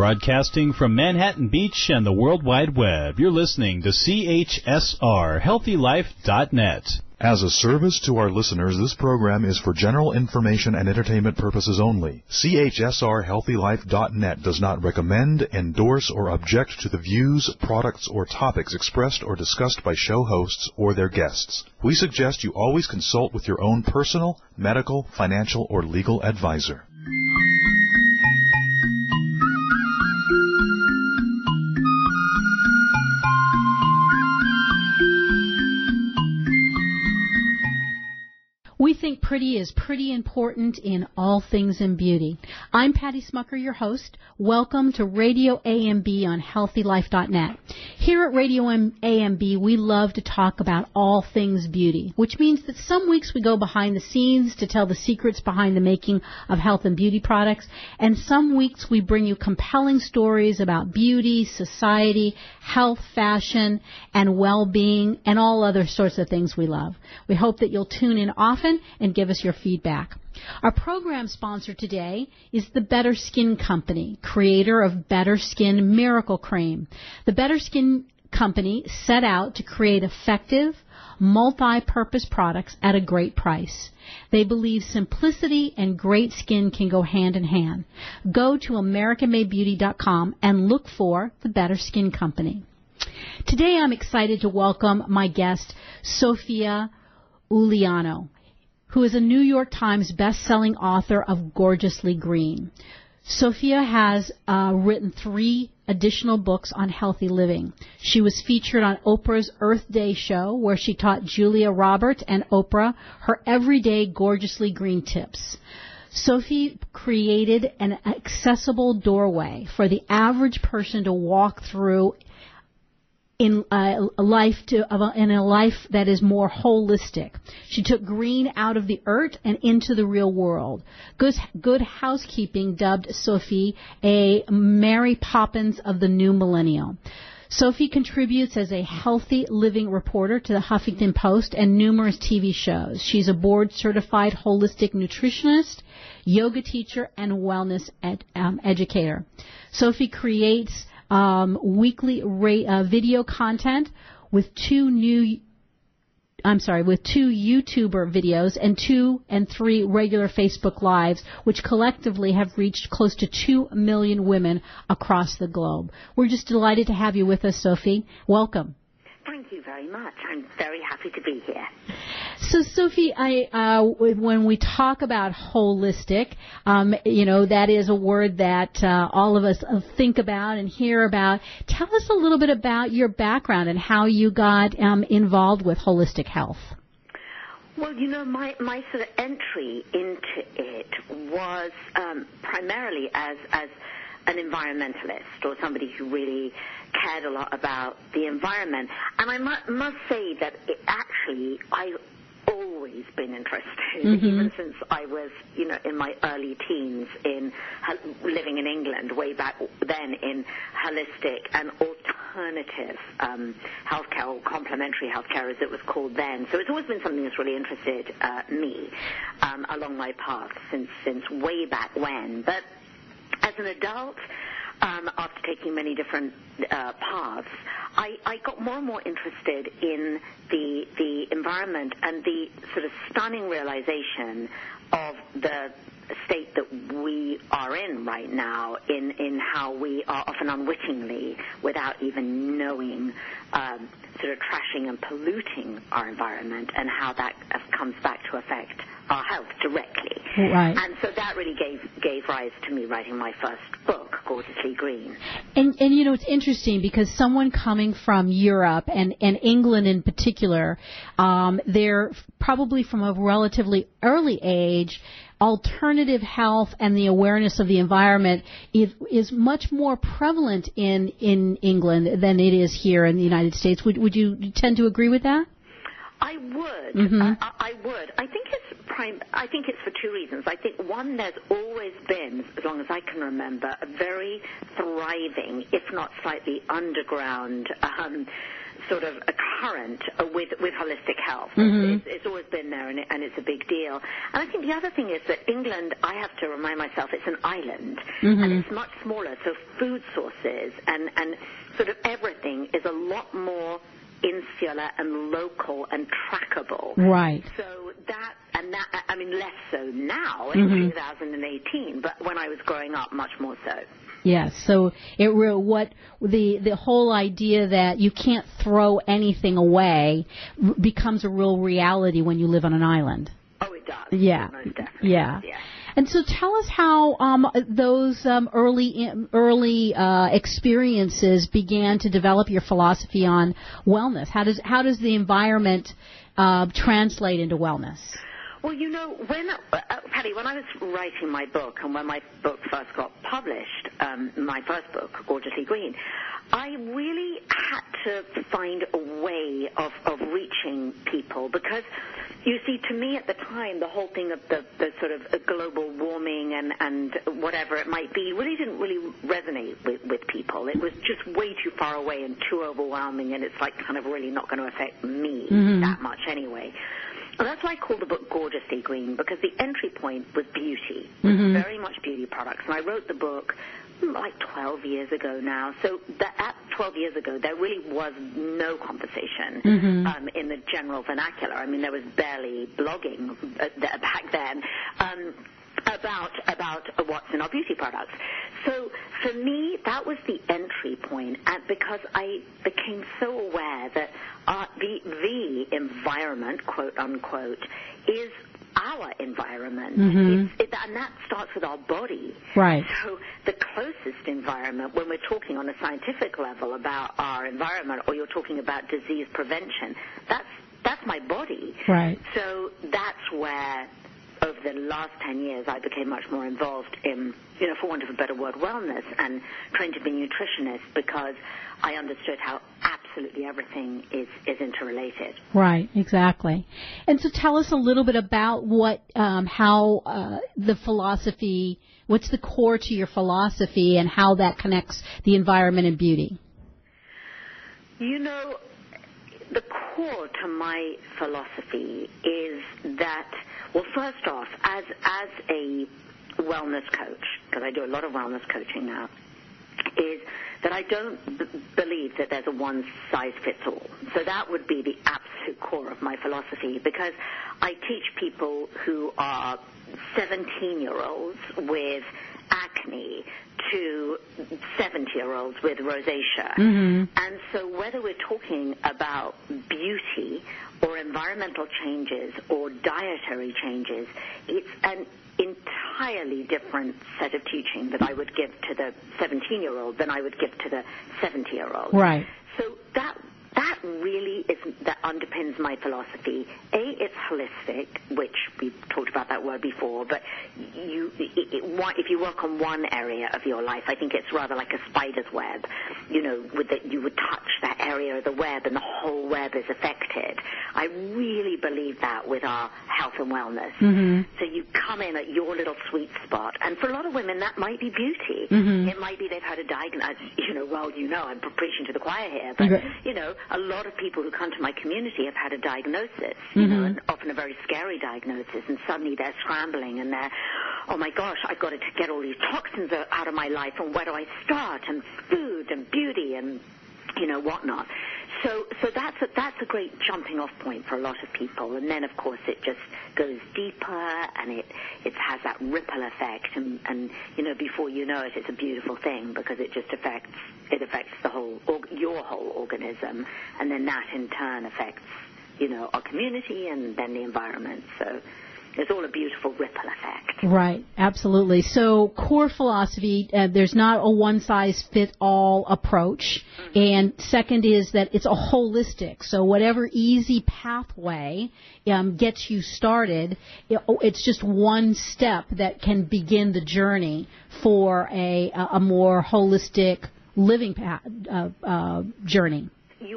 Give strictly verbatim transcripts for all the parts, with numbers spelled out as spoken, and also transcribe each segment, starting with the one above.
Broadcasting from Manhattan Beach and the World Wide Web, you're listening to C H S R, healthy life dot net. As a service to our listeners, this program is for general information and entertainment purposes only. C H S R healthy life dot net does not recommend, endorse, or object to the views, products, or topics expressed or discussed by show hosts or their guests. We suggest you always consult with your own personal, medical, financial, or legal advisor. We think pretty is pretty important in all things in beauty. I'm Patty Smucker, your host. Welcome to Radio A M B on healthy life dot net. Here at Radio A M B, we love to talk about all things beauty, which means that some weeks we go behind the scenes to tell the secrets behind the making of health and beauty products, and some weeks we bring you compelling stories about beauty, society, health, fashion, and well-being, and all other sorts of things we love. We hope that you'll tune in often and give us your feedback. Our program sponsor today is the Better Skin Company, creator of Better Skin Miracle Cream. The Better Skin Company set out to create effective, multi-purpose products at a great price. They believe simplicity and great skin can go hand in hand. Go to American Made Beauty dot com and look for the Better Skin Company. Today I'm excited to welcome my guest, Sophia Uliano, who is a New York Times best-selling author of Gorgeously Green. Sophia has uh, written three additional books on healthy living. She was featured on Oprah's Earth Day show, where she taught Julia Roberts and Oprah her everyday Gorgeously Green tips. Sophie created an accessible doorway for the average person to walk through in a life to in a life that is more holistic. She took green out of the earth and into the real world. Good, good housekeeping dubbed Sophie a Mary Poppins of the new millennium. Sophie contributes as a healthy living reporter to the Huffington Post and numerous T V shows. She's a board-certified holistic nutritionist, yoga teacher, and wellness ed, um, educator. Sophie creates Um, weekly ra- uh, video content with two new, I'm sorry, with two YouTuber videos and two and three regular Facebook Lives, which collectively have reached close to two million women across the globe. We're just delighted to have you with us, Sophie. Welcome. Thank you very much. I'm very happy to be here. So, Sophie, I, uh, when we talk about holistic, um, you know, that is a word that uh, all of us think about and hear about. Tell us a little bit about your background and how you got um, involved with holistic health. Well, you know, my, my sort of entry into it was um, primarily as as an environmentalist, or somebody who really cared a lot about the environment. And I mu- must say that it actually, I've always been interested, mm-hmm. even since I was, you know, in my early teens in living in England, way back then, in holistic and alternative um, healthcare, or complementary healthcare as it was called then. So it's always been something that's really interested uh, me um, along my path since since way back when. But as an adult, um, after taking many different uh, paths, I, I got more and more interested in the the environment and the sort of stunning realization of the state that we are in right now, in, in how we are often unwittingly, without even knowing, um, sort of trashing and polluting our environment, and how that comes back to affect our health directly. Right. And so that really gave gave rise to me writing my first book, Gorgeously Green. And, and you know, it's interesting because someone coming from Europe and, and England in particular, um, they're probably from a relatively early age, alternative health and the awareness of the environment is, is much more prevalent in, in England than it is here in the United States. Would, would you tend to agree with that? I would. Mm-hmm. I, I would. I think it's prime. I think it's for two reasons. I think one, there's always been, as long as I can remember, a very thriving, if not slightly underground, um, sort of a current uh, with with holistic health. Mm-hmm. It's, it's always been there, and, it, and it's a big deal. And I think the other thing is that England, I have to remind myself, it's an island, mm-hmm. and it's much smaller. So food sources and and sort of everything is a lot more insular and local and trackable. Right. So that, and that, I mean, less so now in Mm-hmm. two thousand eighteen, but when I was growing up, much more so. Yes. So it real what the the whole idea that you can't throw anything away r- becomes a real reality when you live on an island. Oh, it does. Yeah. Most definitely. Yeah. Yeah. And so tell us how um, those um, early early uh, experiences began to develop your philosophy on wellness. How does how does the environment uh, translate into wellness? Well, you know, when uh, Patty, when I was writing my book, and when my book first got published, um, my first book, Gorgeously Green, I really had to find a way of, of reaching people because, you see, to me at the time, the whole thing of the, the sort of global warming and, and whatever it might be really didn't really resonate with, with people. It was just way too far away and too overwhelming, and it's like kind of really not going to affect me Mm-hmm. that much anyway. Well, that's why I called the book Gorgeously Green, because the entry point was beauty, Mm-hmm. very much beauty products. And I wrote the book hmm, like twelve years ago now. So that, at twelve years ago, there really was no conversation Mm-hmm. um, in the general vernacular. I mean, there was barely blogging uh, th- back then. Um, about about what's in our beauty products. So for me, that was the entry point, and because I became so aware that uh, the the environment, quote unquote, is our environment, Mm-hmm. it's, it, and that starts with our body. Right. So the closest environment, when we're talking on a scientific level about our environment, or you're talking about disease prevention, that's that's my body. Right. So that's where, over the last ten years, I became much more involved in, you know, for want of a better word, wellness, and trained to be a nutritionist because I understood how absolutely everything is, is interrelated. Right, exactly. And so tell us a little bit about what, um, how uh, the philosophy, what's the core to your philosophy and how that connects the environment and beauty? You know, the core to my philosophy is that, well, first off, as as a wellness coach, because I do a lot of wellness coaching now, is that I don't b- believe that there's a one-size-fits-all. So that would be the absolute core of my philosophy, because I teach people who are seventeen-year-olds with acne to seventy-year-olds with rosacea. Mm-hmm. And so whether we're talking about beauty or environmental changes or dietary changes, it's an entirely different set of teaching that I would give to the seventeen-year-old than I would give to the seventy-year-old. Right. So that that really is that underpins my philosophy. A, it's holistic, which we've talked about that word before, but you, it, it, if you work on one area of your life, I think it's rather like a spider's web. You know, with the, you would touch that area of the web and the whole web is affected. I really believe that with our health and wellness. Mm-hmm. So you come in at your little sweet spot, and for a lot of women, that might be beauty. Mm-hmm. It might be they've had a diagnosis. You know, well, you know, I'm preaching to the choir here, but Okay. you know, a lot of people who come to my community have had a diagnosis, Mm-hmm. you know, and often a very scary diagnosis, and suddenly they're scrambling and they're, oh my gosh, I've got to get all these toxins out of my life, and where do I start, and food and beauty and, you know, whatnot. So, so that's a, that's a great jumping off point for a lot of people, and then of course it just goes deeper, and it it has that ripple effect, and, and you know, before you know it, it's a beautiful thing because it just affects it affects the whole your whole organism, and then that in turn affects, you know, our community and then the environment. So it's all a beautiful ripple effect. Right, absolutely. So core philosophy, uh, there's not a one-size-fit-all approach. And second is that it's a holistic. So whatever easy pathway um, gets you started, it, it's just one step that can begin the journey for a, a more holistic living path, uh, uh, journey. You are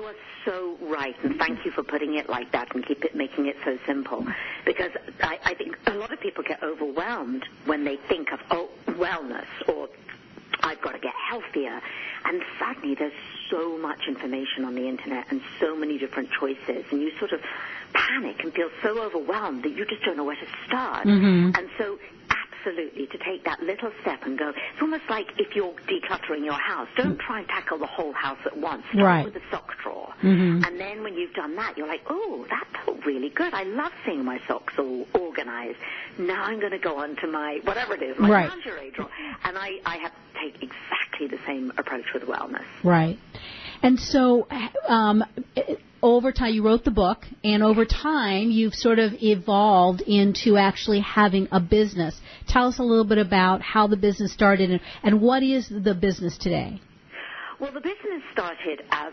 so right, and thank you for putting it like that and keep it making it so simple. Because I, I think a lot of people get overwhelmed when they think of, oh, wellness, or I've got to get healthier. And suddenly there's so much information on the internet and so many different choices, and you sort of panic and feel so overwhelmed that you just don't know where to start. Mm-hmm. And so absolutely, to take that little step and go, it's almost like if you're decluttering your house, don't try and tackle the whole house at once. Start right. with the sock drawer. Mm-hmm. And then when you've done that, you're like, oh, that felt really good. I love seeing my socks all organized. Now I'm going to go on to my, whatever it is, my right. lingerie drawer. And I, I have to take exactly the same approach with wellness. Right. And so um, over time, you wrote the book, and over time, you've sort of evolved into actually having a business. Tell us a little bit about how the business started, and, and what is the business today? Well, the business started as,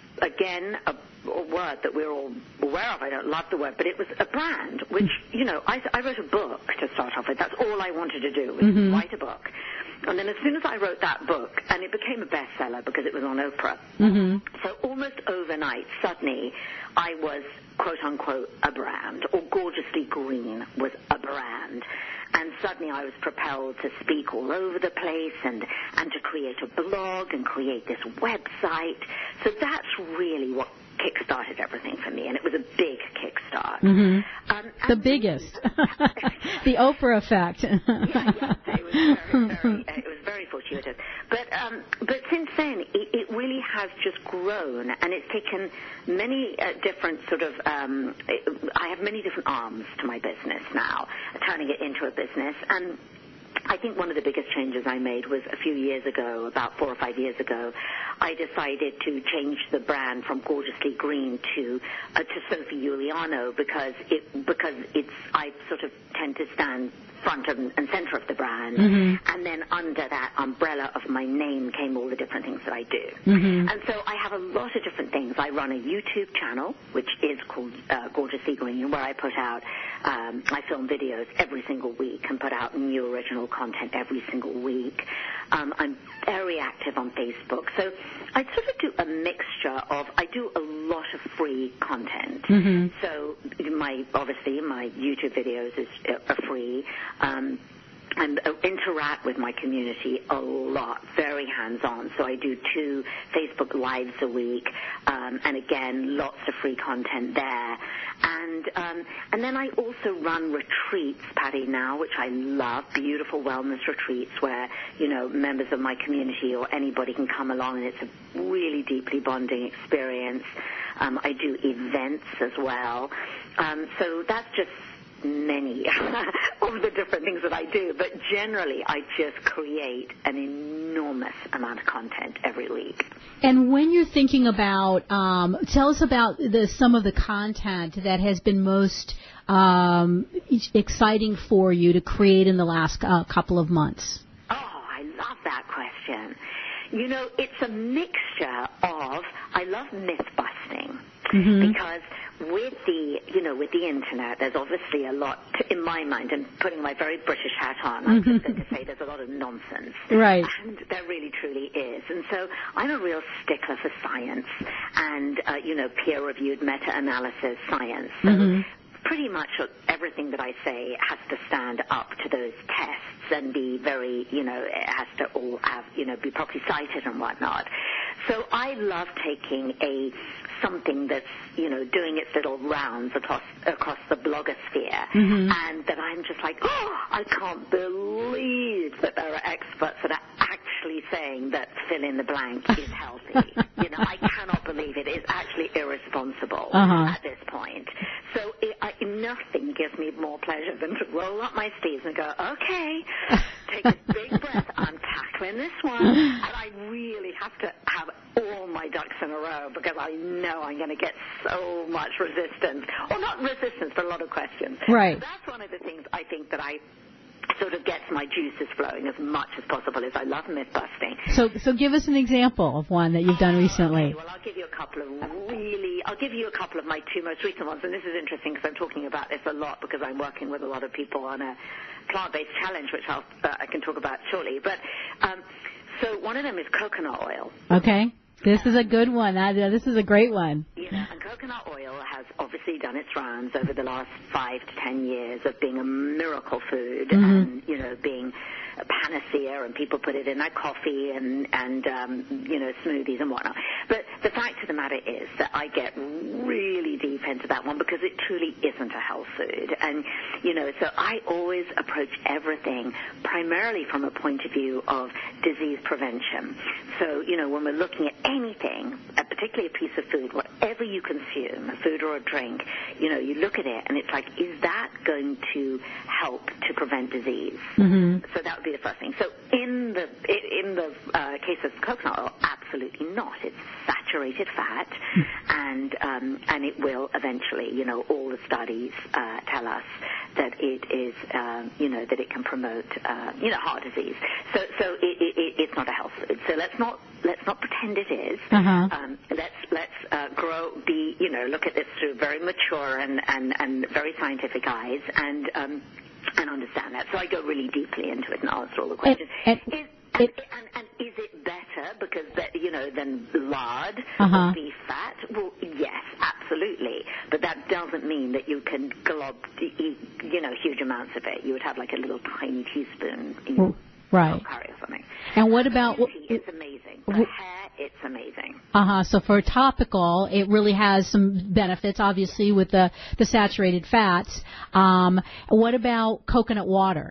again, a, a word that we're all aware of. I don't love the word, but it was a brand, which, you know, I, I wrote a book to start off with. That's all I wanted to do, was mm-hmm. write a book. And then as soon as I wrote that book, and it became a bestseller because it was on Oprah, mm-hmm. so almost overnight, suddenly, I was, quote-unquote, a brand, or Gorgeously Green was a brand. And suddenly I was propelled to speak all over the place and, and to create a blog and create this website. So that's really what kick-started everything for me, and it was a big kickstart. Mm-hmm. Um, the biggest. The Oprah effect. yeah, yeah, it was very, very, it was very fortuitous. But um, but since then, it, it really has just grown, and it's taken many uh, different sort of, um, it, I have many different arms to my business now, turning it into a business. And I think one of the biggest changes I made was a few years ago, about four or five years ago, I decided to change the brand from Gorgeously Green to uh, to Sophie Giuliano because it because it's I sort of tend to stand front and, and center of the brand, mm-hmm. and then under that umbrella of my name came all the different things that I do. Mm-hmm. And so I have a lot of different things. I run a YouTube channel, which is called uh, Gorgeously Green, where I put out, um, I film videos every single week and put out new original content every single week. Um, I'm very active on Facebook. So I sort of do a mixture of, I do a lot of free content. Mm-hmm. So my, obviously my YouTube videos is, are free. Um, and uh, interact with my community a lot, very hands-on. So I do two Facebook Lives a week, um, and again, lots of free content there. And um, and then I also run retreats, Patty, now, which I love, beautiful wellness retreats where, you know, members of my community or anybody can come along, and it's a really deeply bonding experience. Um, I do events as well. Um, so that's just many of the different things that I do, but generally I just create an enormous amount of content every week. And when you're thinking about, um, tell us about the, some of the content that has been most um, exciting for you to create in the last uh, couple of months. Oh, I love that question. You know, it's a mixture of, I love myth-busting, mm-hmm. because with the, you know, with the internet, there's obviously a lot, to, in my mind, and putting my very British hat on, I'm just going to say there's a lot of nonsense. Right. And there really, truly is. And so I'm a real stickler for science and, uh, you know, peer-reviewed meta-analysis science. So mm-hmm. pretty much everything that I say has to stand up to those tests and be very, you know, it has to all have, you know, be properly cited and whatnot. So I love taking a something that's, you know, doing its little rounds across across the blogosphere, mm-hmm. and that I'm just like, oh, I can't believe that there are experts that are actually saying that fill in the blank is healthy. You know, I cannot believe it. It's actually irresponsible uh-huh. at this point. So it, I, nothing gives me more pleasure than to roll up my sleeves and go, okay, take a big breath. I'm tackling this one, and I really have to have all my ducks in a row because I know I'm going to get so much resistance, or not resistance, but a lot of questions. Right. So that's one of the things I think that I sort of gets my juices flowing as much as possible. Is I love myth busting. So, so give us an example of one that you've done oh, recently. Okay. Well, I'll give you a couple of really. I'll give you a couple of my two most recent ones, and this is interesting because I'm talking about this a lot because I'm working with a lot of people on a plant-based challenge, which I'll, uh, I can talk about shortly. But um, so one of them is coconut oil. Okay. This is a good one. Uh, this is a great one. Yeah, You know, and coconut oil has obviously done its rounds over the last five to ten years of being a miracle food mm-hmm. and, you know, being a panacea, and people put it in their coffee and, and um, you know, smoothies and whatnot. But the fact of the matter is that I get really deep into that one because it truly isn't a health food. And, you know, so I always approach everything primarily from a point of view of disease prevention. So, you know, when we're looking at anything, particularly a piece of food, whatever you consume, a food or a drink, you know, you look at it and it's like, is that going to help to prevent disease? Mm-hmm. So that would be the first thing. So in the in the uh, case of coconut oil, absolutely not. It's saturated fat, and um, and it will eventually, you know, all the studies uh, tell us that it is, uh, you know, that it can promote, uh, you know, heart disease. So so it, it, it's not a health food. So let's not let's not pretend it is. Uh-huh. Um, let's let's uh, grow, be, you know, look at this through very mature and and, and very scientific eyes, and um, and understand that. So I go really deeply into it and answer all the questions. It, it, is, and, it, and, and is it better because, you know, than lard uh-huh. or beef fat? Well, yes, absolutely. But that doesn't mean that you can glob, eat, you know, huge amounts of it. You would have like a little tiny teaspoon in your right. curry or something. And what about... It's amazing. For hair, it's amazing. Uh-huh. So for topical, it really has some benefits, obviously, with the, the saturated fats. Um, what about coconut water?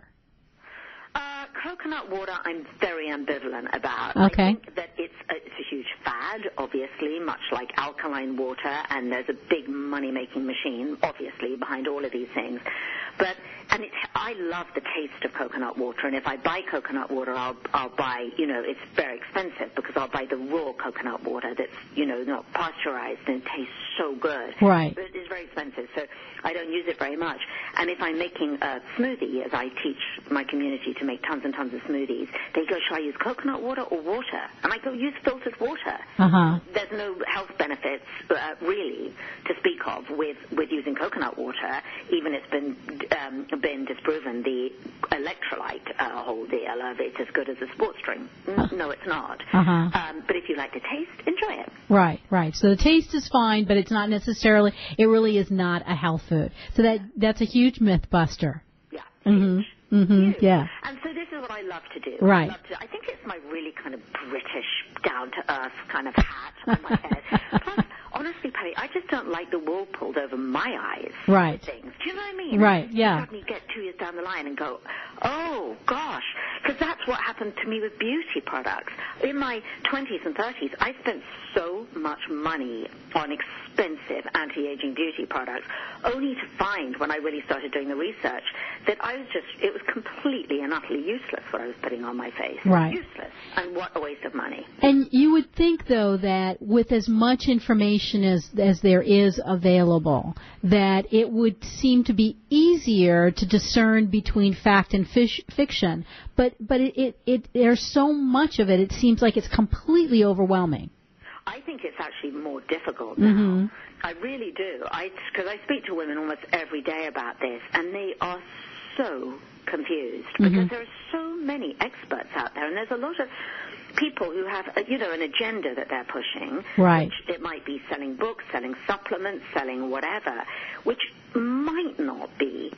Uh, coconut water, I'm very ambivalent about. Okay. I think that it's a, it's a huge fad, obviously, much like alkaline water, and there's a big money-making machine, obviously, behind all of these things. But and it's, I love the taste of coconut water, and if I buy coconut water, I'll I'll buy, you know, it's very expensive because I'll buy the raw coconut water that's, you know, not pasteurized, and it tastes so good. Right. But it's very expensive, so I don't use it very much. And if I'm making a smoothie, as I teach my community to make tons and tons of smoothies, they go, shall I use coconut water or water? And I go, use filtered water. Uh-huh. There's no health benefits, uh, really, to speak of with, with using coconut water, even it's been um, been disproven, the electrolyte uh, whole deal of it's as good as a sports drink. No, it's not. Uh-huh. Um, but if you like the taste, enjoy it. Right, right. So the taste is fine, but it's not necessarily, it really is not a health food. So that that's a huge myth buster. Yeah. Mm-hmm. Mm-hmm. Huge. Yeah. And so this is what I love to do. Right. I, love to, I think it's my really kind of British, down-to-earth kind of hat on my head. Plus, honestly, Patty, I just don't like the wool pulled over my eyes. Right. Things. Do you know what I mean? Right, yeah. You suddenly get two years down the line and go, oh, gosh. Because that's what happened to me with beauty products. In my twenties and thirties, I spent so much money on expensive anti-aging beauty products, only to find, when I really started doing the research, that I was just, it was completely and utterly useless what I was putting on my face. Right. Useless. And what a waste of money. And you would think, though, that with as much information as, as there is available, that it would seem to be easier to discern between fact and fish, fiction. But but it, it, it there's so much of it, it seems like it's completely overwhelming. I think it's actually more difficult now. Mm-hmm. I really do. I because I speak to women almost every day about this, and they are so confused because mm-hmm. there are so many experts out there, and there's a lot of people who have, a, you know, an agenda that they're pushing. Right. Which it might be selling books, selling supplements, selling whatever, which might not be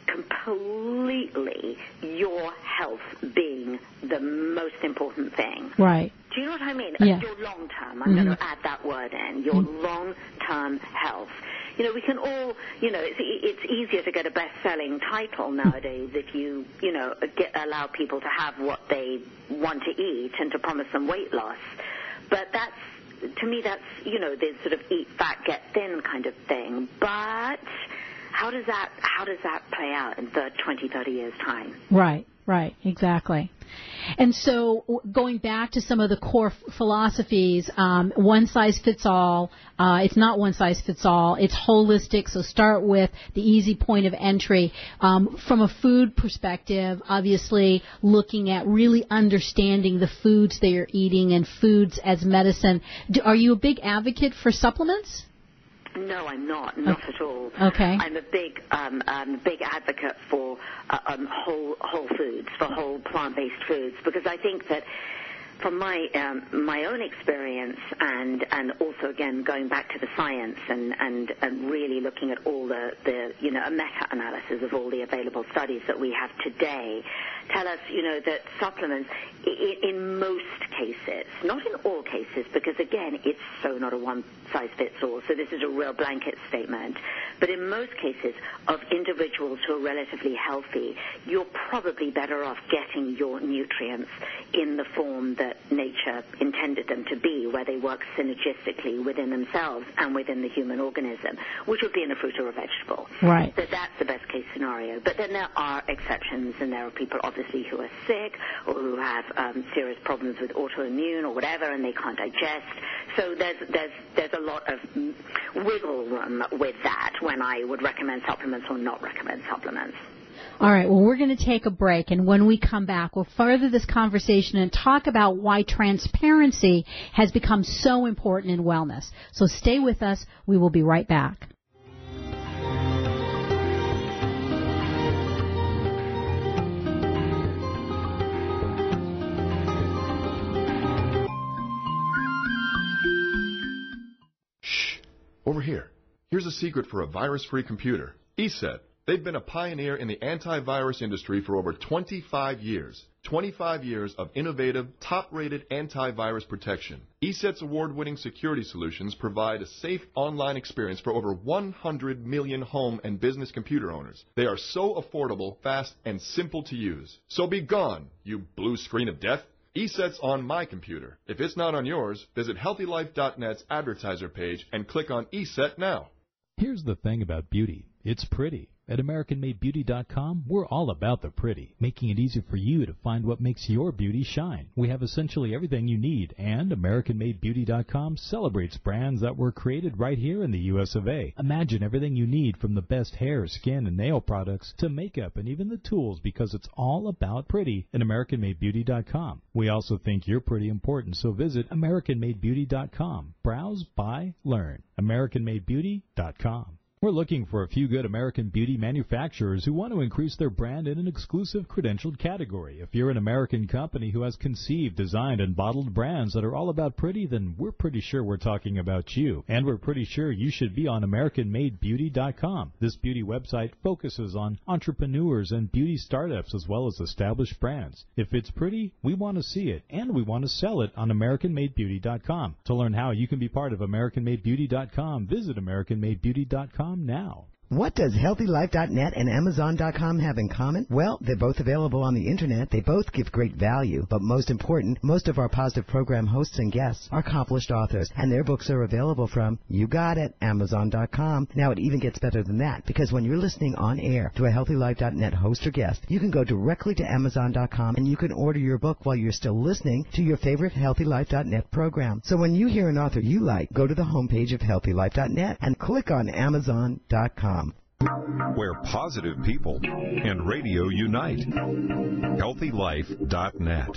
completely your health being the most important thing. Right. Do you know what I mean? Yeah. Your long-term, I'm mm-hmm. going to add that word in, your mm-hmm. long-term health. You know, we can all, you know, it's, it's easier to get a best-selling title nowadays if you, you know, get, allow people to have what they want to eat and to promise them weight loss. But that's, to me, that's, you know, this sort of eat fat, get thin kind of thing. But how does that, how does that play out in twenty, thirty years' time? Right, right, exactly. And so going back to some of the core f- philosophies, um, one size fits all. Uh, it's not one size fits all. It's holistic. So start with the easy point of entry. Um, from a food perspective, obviously looking at really understanding the foods that you're eating and foods as medicine. Do, are you a big advocate for supplements? No, I'm not. Not okay. at all. Okay. I'm a big, um, I'm a big advocate for uh, um, whole whole foods, for whole plant-based foods, because I think that from my um, my own experience, and and also again going back to the science and, and, and really looking at all the, the you know a meta-analysis of all the available studies that we have today, tell us you know that supplements in, in most cases, not in all cases, because again it's so not a one-size-fits-all. So this is a real blanket statement. But in most cases of individuals who are relatively healthy, you're probably better off getting your nutrients in the form that nature intended them to be, where they work synergistically within themselves and within the human organism, which would be in a fruit or a vegetable. Right. So that's the best case scenario. But then there are exceptions, and there are people obviously who are sick or who have um, serious problems with autoimmune or whatever, and they can't digest. So there's there's there's a lot of wiggle room with that when I would recommend supplements or not recommend supplements. All right, well, we're going to take a break, and when we come back, we'll further this conversation and talk about why transparency has become so important in wellness. So stay with us. We will be right back. Shh. Over here. Here's a secret for a virus-free computer. ESET. They've been a pioneer in the antivirus industry for over twenty-five years. twenty-five years of innovative, top-rated antivirus protection. ESET's award-winning security solutions provide a safe online experience for over one hundred million home and business computer owners. They are so affordable, fast, and simple to use. So be gone, you blue screen of death. ESET's on my computer. If it's not on yours, visit healthy life dot net's advertiser page and click on ESET now. Here's the thing about beauty. It's pretty. At American Made Beauty dot com, we're all about the pretty, making it easy for you to find what makes your beauty shine. We have essentially everything you need, and American Made Beauty dot com celebrates brands that were created right here in the U S of A. Imagine everything you need, from the best hair, skin, and nail products to makeup and even the tools, because it's all about pretty at American Made Beauty dot com. We also think you're pretty important, so visit American Made Beauty dot com. Browse, buy, learn. American Made Beauty dot com. We're looking for a few good American beauty manufacturers who want to increase their brand in an exclusive credentialed category. If you're an American company who has conceived, designed, and bottled brands that are all about pretty, then we're pretty sure we're talking about you. And we're pretty sure you should be on American Made Beauty dot com. This beauty website focuses on entrepreneurs and beauty startups as well as established brands. If it's pretty, we want to see it, and we want to sell it on American Made Beauty dot com. To learn how you can be part of American Made Beauty dot com, visit American Made Beauty dot com now. What does healthy life dot net and Amazon dot com have in common? Well, they're both available on the Internet. They both give great value. But most important, most of our positive program hosts and guests are accomplished authors, and their books are available from, you got it, Amazon dot com. Now, it even gets better than that, because when you're listening on air to a healthy life dot net host or guest, you can go directly to Amazon dot com and you can order your book while you're still listening to your favorite healthy life dot net program. So when you hear an author you like, go to the homepage of healthy life dot net and click on Amazon dot com. Where positive people and radio unite. healthy life dot net.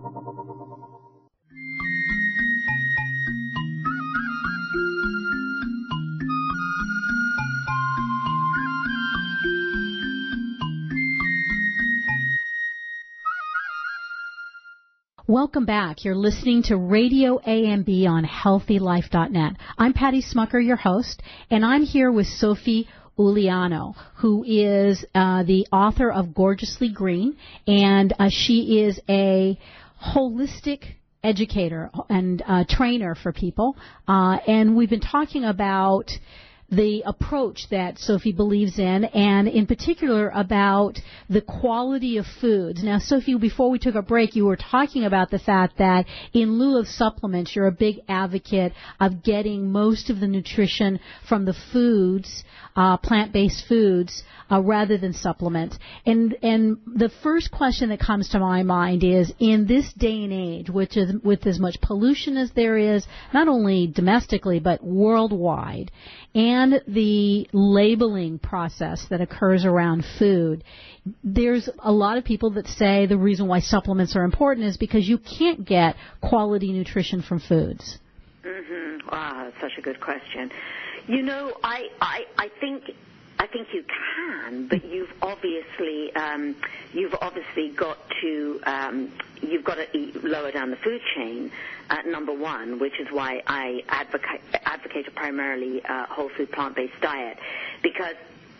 Welcome back. You're listening to Radio A M B on healthy life dot net. I'm Patty Smucker, your host, and I'm here with Sophie Uliano, who is uh, the author of Gorgeously Green, and uh, she is a holistic educator and uh, trainer for people. Uh, and we've been talking about the approach that Sophie believes in, and in particular about the quality of foods. Now, Sophie, before we took a break, you were talking about the fact that in lieu of supplements, you're a big advocate of getting most of the nutrition from the foods, uh, plant-based foods, uh, rather than supplements. And and the first question that comes to my mind is, in this day and age, which is with as much pollution as there is, not only domestically but worldwide, and the labeling process that occurs around food, there's a lot of people that say the reason why supplements are important is because you can't get quality nutrition from foods. Mm-hmm. Wow, that's such a good question. You know, I, I, I think I think you can, but you've obviously um, you've obviously got to um, you've got to eat lower down the food chain. Uh, number one, which is why I advocate advocate a primarily uh, whole food plant-based diet, because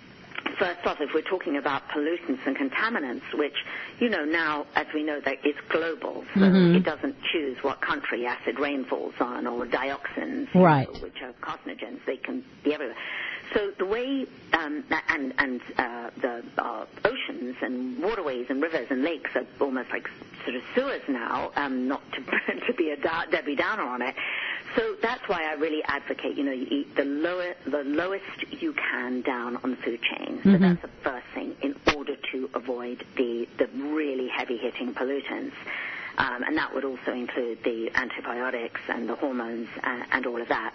first off, if we're talking about pollutants and contaminants, which, you know, now, as we know, that it's global, so mm-hmm. it doesn't choose what country acid rain falls on, or dioxins, right. know, which are carcinogens. They can be everywhere. So the way, um, and, and uh, the uh, oceans and waterways and rivers and lakes are almost like sort of sewers now, um, not to, to be a da- Debbie Downer on it. So that's why I really advocate, you know, you eat the lower, the lowest you can down on the food chain. So mm-hmm. that's the first thing in order to avoid the, the really heavy-hitting pollutants. Um, and that would also include the antibiotics and the hormones and, and all of that.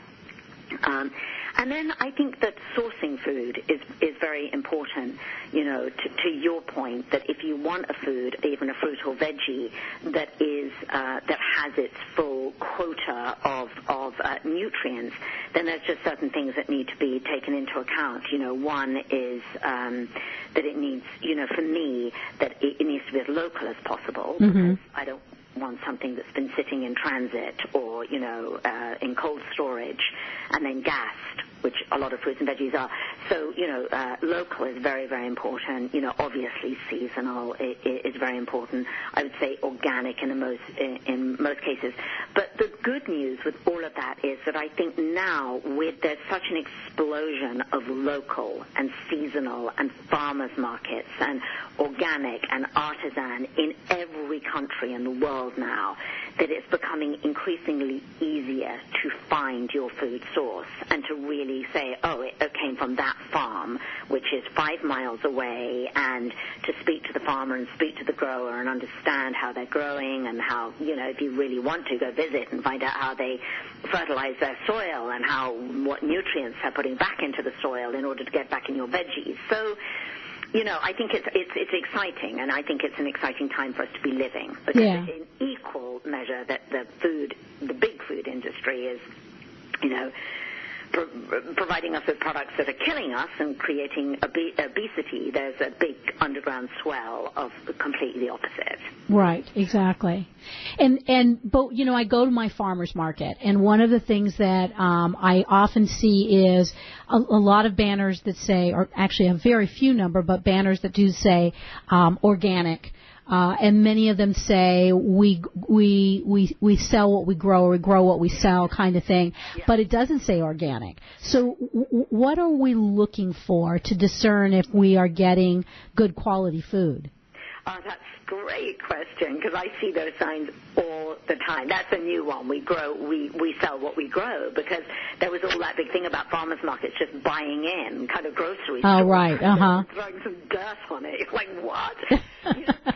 Um, and then I think that sourcing food is is very important, you know, to, to your point, that if you want a food, even a fruit or veggie, that is uh, that has its full quota of, of uh, nutrients, then there's just certain things that need to be taken into account. You know, one is um, that it needs, you know, for me, that it, it needs to be as local as possible, mm-hmm. because I don't want something that's been sitting in transit or, you know, uh, in cold storage and then gassed, which a lot of fruits and veggies are. So, you know, uh, local is very, very important. You know, obviously seasonal is, is very important. I would say organic in the most in, in most cases. But the good news with all of that is that I think now, with there's such an explosion of local and seasonal and farmers markets and organic and artisan in every country in the world now, that it's becoming increasingly easier to find your food source and to really say, oh, it, it came from that farm, which is five miles away, and to speak to the farmer and speak to the grower and understand how they're growing and how, you know, if you really want to, go visit and find out how they fertilize their soil and how what nutrients they're putting back into the soil in order to get back in your veggies. So, you know, I think it's it's it's exciting, and I think it's an exciting time for us to be living, because yeah. in equal measure that the food, the big food industry is, you know, pro- providing us with products that are killing us and creating ob- obesity. There's a big underground swell of completely the opposite. Right, exactly. And, and, but, you know, I go to my farmer's market, and one of the things that um, I often see is a, a lot of banners that say, or actually a very few number, but banners that do say um, organic. Uh, and many of them say we we we we sell what we grow, or we grow what we sell, kind of thing. Yeah. But it doesn't say organic. So w- what are we looking for to discern if we are getting good quality food? Oh, that's a great question, because I see those signs all the time. That's a new one. We grow, we, we sell what we grow, because there was all that big thing about farmers markets just buying in, kind of grocery stores. Oh, right, uh-huh. Throwing some dirt on it. It's like, what? You know,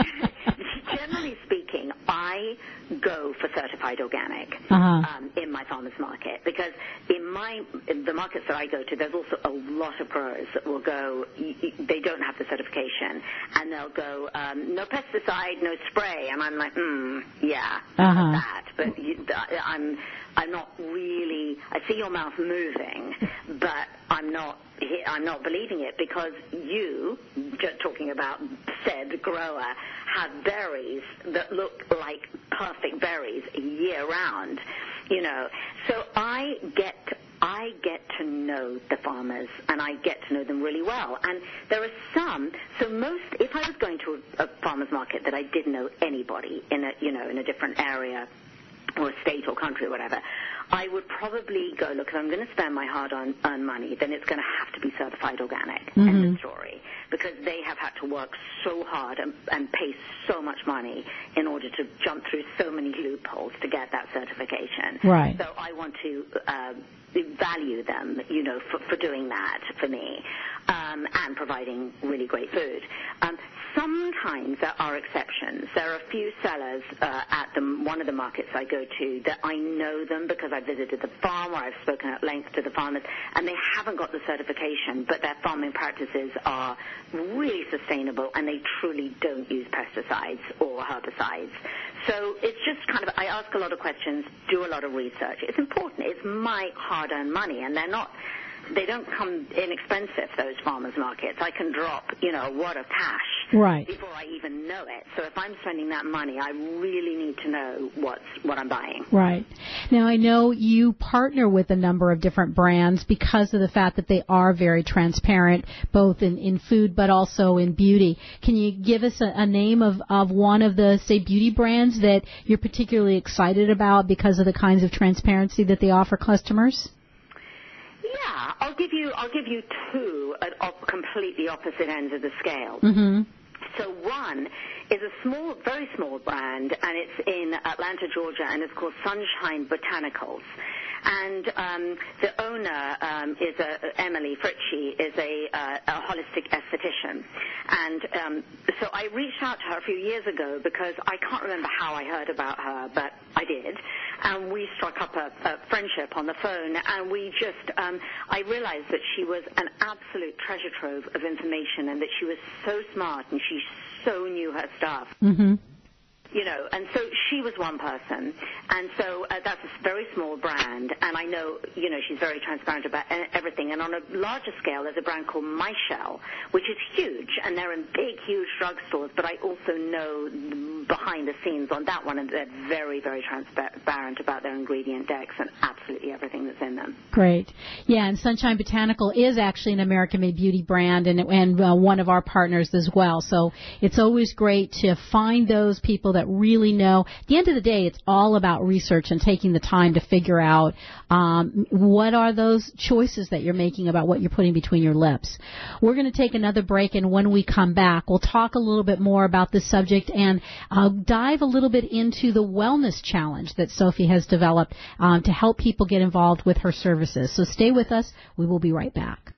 generally speaking, I go for certified organic uh-huh. um, in my farmers market, because in my in the markets that I go to, there's also a lot of growers that will go, y- y- they don't have the certification, and they'll go, um, no pesticide, no spray, and I'm like, hmm, yeah, uh-huh. that, but you, I'm I'm not really, I see your mouth moving, but I'm not I'm not believing it, because you, just talking about said grower, have berries that look like perfect berries year round, you know. So I get I get to know the farmers, and I get to know them really well. And there are some, so most, if I was going to a, a farmer's market that I didn't know anybody in a, you know, in a different area or state or country or whatever, I would probably go, look, if I'm going to spend my hard-earned money, then it's going to have to be certified organic. Mm-hmm. End of story. Because they have had to work so hard and, and pay so much money in order to jump through so many loopholes to get that certification. Right. So I want to uh, value them, you know, for, for doing that for me, um, and providing really great food. Um, sometimes there are exceptions. There are a few sellers uh, at the, one of the markets I go to that I know them because I visited the farm, or I've spoken at length to the farmers, and they haven't got the certification, but their farming practices are really sustainable, and they truly don't use pesticides or herbicides. So it's just kind of, I ask a lot of questions, do a lot of research. It's important. It's my hard-earned money, and they're not, they don't come inexpensive, those farmers markets. I can drop, you know, a wad of cash right. before I even know it. So if I'm spending that money, I really need to know what's, what I'm buying. Right. Now, I know you partner with a number of different brands because of the fact that they are very transparent, both in, in food but also in beauty. Can you give us a, a name of, of one of the, say, beauty brands that you're particularly excited about because of the kinds of transparency that they offer customers? Yeah, I'll give you I'll give you two at op- completely opposite ends of the scale. Mm-hmm. So one is a small, very small brand, and it's in Atlanta, Georgia, and it's called Sunshine Botanicals. And um, the owner um, is a, Emily Fritchie, is a, uh, a holistic esthetician. And um, so I reached out to her a few years ago because I can't remember how I heard about her, but I did. And we struck up a, a friendship on the phone, and we just, um, I realized that she was an absolute treasure trove of information and that she was so smart and she so knew her stuff. Mm-hmm. You know, and so she was one person, and so uh, that's a very small brand, and I know, you know, she's very transparent about everything. And on a larger scale, there's a brand called Michelle, which is huge, and they're in big, huge drugstores, but I also know behind the scenes on that one, and they're very, very transparent about their ingredient decks and absolutely everything that's in them. Great. Yeah, and Sunshine Botanical is actually an American-made beauty brand and, and uh, one of our partners as well. So it's always great to find those people that really know. At the end of the day, it's all about research and taking the time to figure out um, what are those choices that you're making about what you're putting between your lips. We're going to take another break, and when we come back, we'll talk a little bit more about this subject and uh, dive a little bit into the wellness challenge that Sophie has developed um, to help people get involved with her services. So stay with us. We will be right back.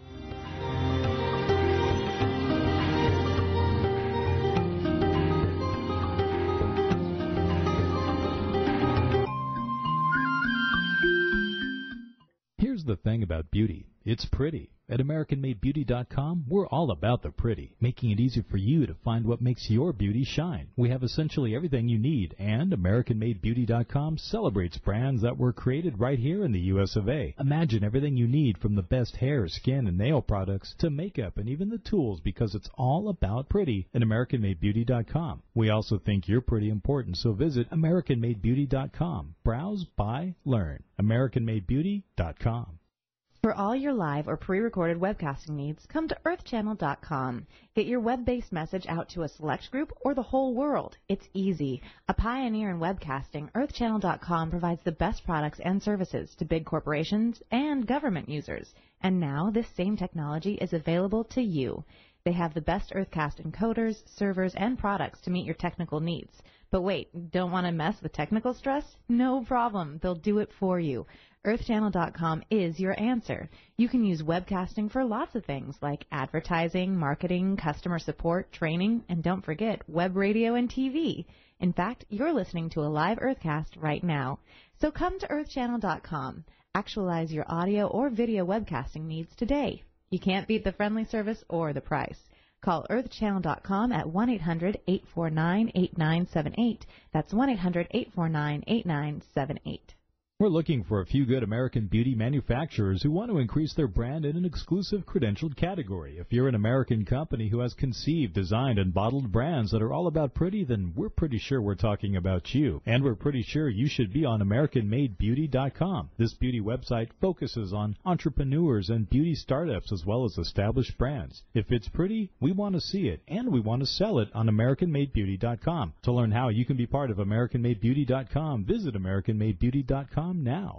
Here's the thing about beauty. It's pretty. At American Made Beauty dot com, we're all about the pretty, making it easy for you to find what makes your beauty shine. We have essentially everything you need, and American Made Beauty dot com celebrates brands that were created right here in the U S of A. Imagine everything you need, from the best hair, skin, and nail products to makeup and even the tools, because it's all about pretty at American Made Beauty dot com. We also think you're pretty important, so visit American Made Beauty dot com. Browse, buy, learn. American Made Beauty dot com. For all your live or pre-recorded webcasting needs, come to Earth Channel dot com. Get your web-based message out to a select group or the whole world. It's easy. A pioneer in webcasting, Earth Channel dot com provides the best products and services to big corporations and government users. And now this same technology is available to you. They have the best Earthcast encoders, servers, and products to meet your technical needs. But wait, don't want to mess with technical stress? No problem. They'll do it for you. Earth Channel dot com is your answer. You can use webcasting for lots of things like advertising, marketing, customer support, training, and don't forget web radio and T V. In fact, you're listening to a live Earthcast right now. So come to Earth Channel dot com. Actualize your audio or video webcasting needs today. You can't beat the friendly service or the price. Call Earth Channel dot com at one eight hundred, eight four nine, eight nine seven eight. That's one eight hundred, eight four nine, eight nine seven eight. We're looking for a few good American beauty manufacturers who want to increase their brand in an exclusive credentialed category. If you're an American company who has conceived, designed, and bottled brands that are all about pretty, then we're pretty sure we're talking about you. And we're pretty sure you should be on American Made Beauty dot com. This beauty website focuses on entrepreneurs and beauty startups as well as established brands. If it's pretty, we want to see it, and we want to sell it on American Made Beauty dot com. To learn how you can be part of American Made Beauty dot com, visit American Made Beauty dot com now.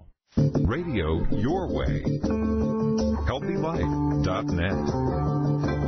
Radio your way. Healthy Life dot net.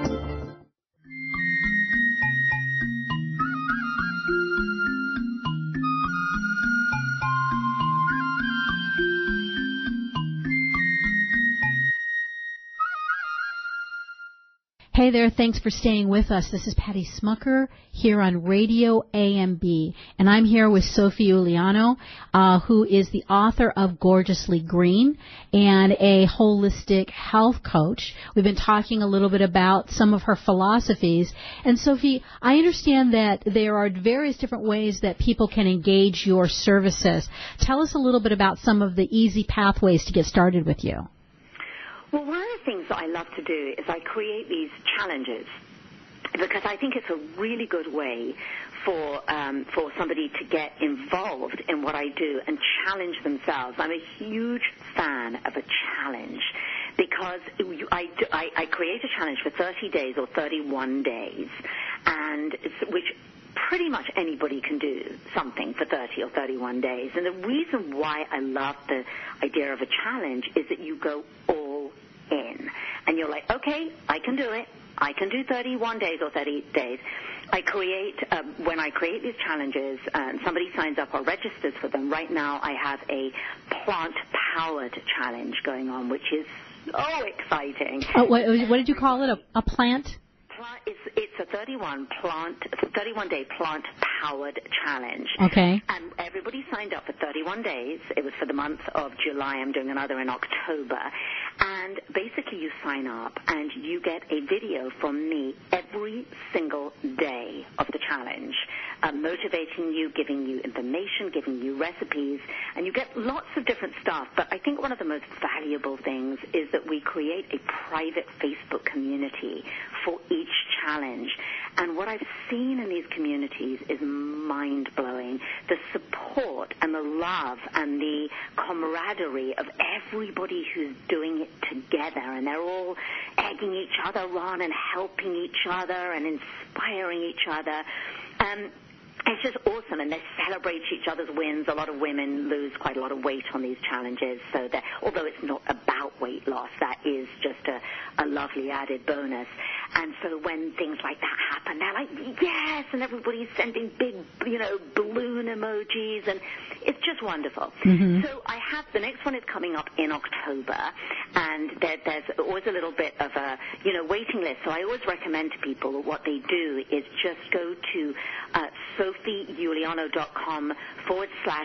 Hey there, thanks for staying with us. This is Patty Smucker here on Radio A M B, and I'm here with Sophie Uliano, uh, who is the author of Gorgeously Green and a holistic health coach. We've been talking a little bit about some of her philosophies. And Sophie, I understand that there are various different ways that people can engage your services. Tell us a little bit about some of the easy pathways to get started with you. Well, one of the things that I love to do is I create these challenges because I think it's a really good way for um, for somebody to get involved in what I do and challenge themselves. I'm a huge fan of a challenge because you, I, I, I create a challenge for thirty days or thirty-one days, and it's, which pretty much anybody can do something for thirty or thirty-one days. And the reason why I love the idea of a challenge is that you go all in. And you're like, okay, I can do it. I can do thirty-one days or thirty days. I create, um, when I create these challenges, and uh, somebody signs up or registers for them. Right now I have a plant-powered challenge going on, which is so exciting. Oh, what, what did you call it, a, a plant? It's, it's a thirty-one plant, thirty-one day plant powered challenge. Okay. And everybody signed up for thirty-one days. It was for the month of July. I'm doing another in October. And basically you sign up and you get a video from me every single day of the challenge, uh, motivating you, giving you information, giving you recipes, and you get lots of different stuff. But I think one of the most valuable things is that we create a private Facebook community for each challenge. And what I've seen in these communities is mind-blowing. The support and the love and the camaraderie of everybody who's doing it together, and they're all egging each other on and helping each other and inspiring each other. Um, It's just awesome, and they celebrate each other's wins. A lot of women lose quite a lot of weight on these challenges, so that although it's not about weight loss, that is just a, a lovely added bonus. And so when things like that happen, they're like, yes, and everybody's sending big, you know, balloon emojis, and it's just wonderful. Mm-hmm. So I have, the next one is coming up in October, and there, there's always a little bit of a, you know, waiting list. So I always recommend to people that what they do is just go to uh, sophieuliano.com forward slash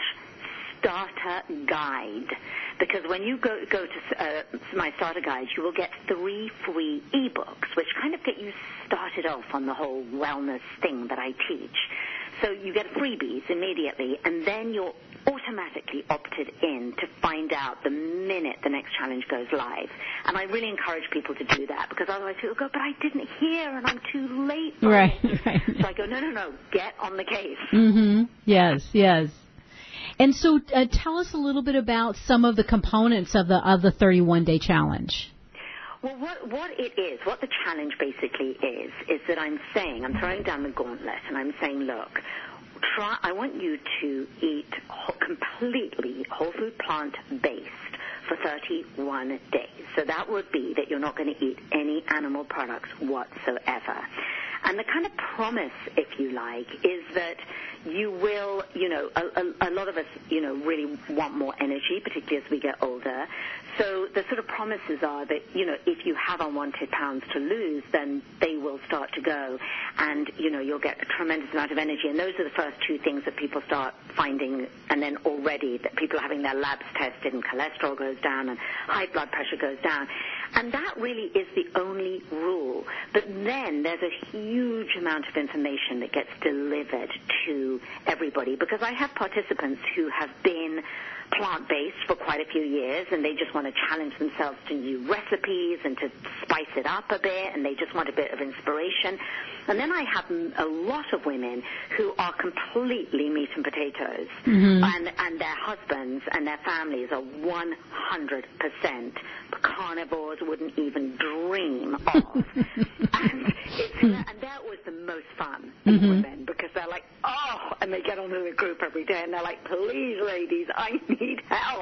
starter guide, because when you go go to uh, my starter guide, you will get three free ebooks, which kind of get you started off on the whole wellness thing that I teach. So you get freebies immediately, and then you're automatically opted in to find out the minute the next challenge goes live. And I really encourage people to do that, because otherwise people go, but I didn't hear and I'm too late. Right, right. So I go, no, no, no, get on the case. Mm-hmm. Yes, yes. And so uh, tell us a little bit about some of the components of the of the thirty-one day challenge. Well, what, what it is, what the challenge basically is, is that I'm saying, I'm throwing down the gauntlet, and I'm saying, look, try, I want you to eat whole, completely whole food plant-based for thirty-one days. So that would be that you're not going to eat any animal products whatsoever. And the kind of promise, if you like, is that you will, you know, a, a, a lot of us, you know, really want more energy, particularly as we get older. So the sort of promises are that, you know, if you have unwanted pounds to lose, then they will start to go, and, you know, you'll get a tremendous amount of energy. And those are the first two things that people start finding, and then already that people are having their labs tested, and cholesterol goes down, and high blood pressure goes down. And that really is the only rule. But then there's a huge amount of information that gets delivered to everybody, because I have participants who have been plant-based for quite a few years, and they just want to challenge themselves to new recipes and to spice it up a bit, and they just want a bit of inspiration. And then I have a lot of women who are completely meat and potatoes, mm-hmm. and, and their husbands and their families are one hundred percent carnivores, wouldn't even dream of. and, it's, and that was the most fun mm-hmm. in women, because they're like, oh, and they get onto the group every day, and they're like, please, ladies, I need help.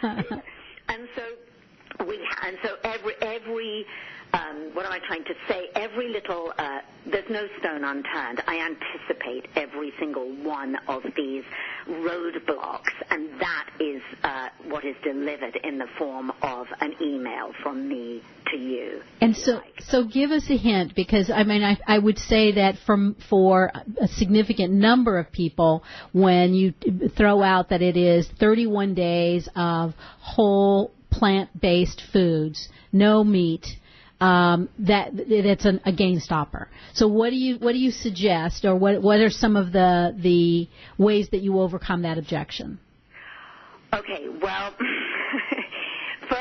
and so we, and so every every. Um, what am I trying to say? Every little, uh, there's no stone unturned. I anticipate every single one of these roadblocks, and that is uh, what is delivered in the form of an email from me to you. And so, like. so give us a hint, because I mean, I, I would say that from for a significant number of people, when you throw out that it is thirty-one days of whole plant-based foods, no meat. Um, that it's an, a game stopper. So what do you what do you suggest, or what what are some of the the ways that you overcome that objection? Okay, well, first